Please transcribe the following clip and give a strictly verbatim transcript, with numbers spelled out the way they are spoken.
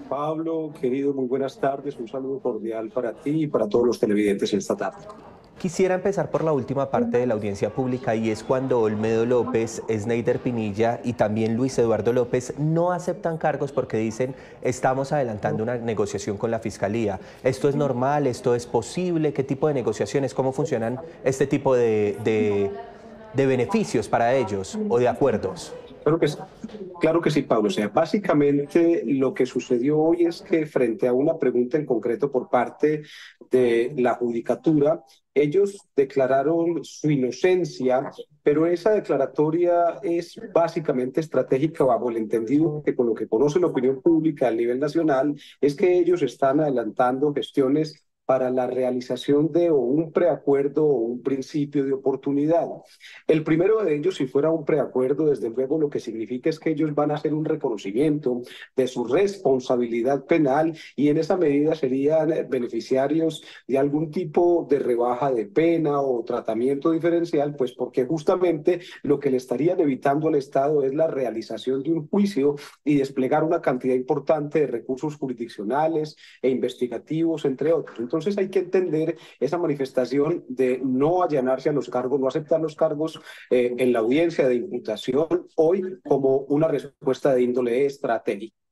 Pablo, querido, muy buenas tardes. Un saludo cordial para ti y para todos los televidentes esta tarde. Quisiera empezar por la última parte de la audiencia pública y es cuando Olmedo López, Sneider Pinilla y también Luis Eduardo López no aceptan cargos porque dicen estamos adelantando una negociación con la Fiscalía. ¿Esto es normal? ¿Esto es posible? ¿Qué tipo de negociaciones? ¿Cómo funcionan este tipo de, de, de beneficios para ellos o de acuerdos? Claro que, sí- claro que sí, Pablo. O sea, básicamente lo que sucedió hoy es que frente a una pregunta en concreto por parte de la judicatura, ellos declararon su inocencia, pero esa declaratoria es básicamente estratégica bajo el entendido que con lo que conoce la opinión pública a nivel nacional es que ellos están adelantando gestiones para la realización de o un preacuerdo o un principio de oportunidad. El primero de ellos, si fuera un preacuerdo, desde luego lo que significa es que ellos van a hacer un reconocimiento de su responsabilidad penal y en esa medida serían beneficiarios de algún tipo de rebaja de pena o tratamiento diferencial, pues porque justamente lo que le estarían evitando al Estado es la realización de un juicio y desplegar una cantidad importante de recursos jurisdiccionales e investigativos, entre otros. Entonces hay que entender esa manifestación de no allanarse a los cargos, no aceptar los cargos eh, en la audiencia de imputación hoy como una respuesta de índole estratégica.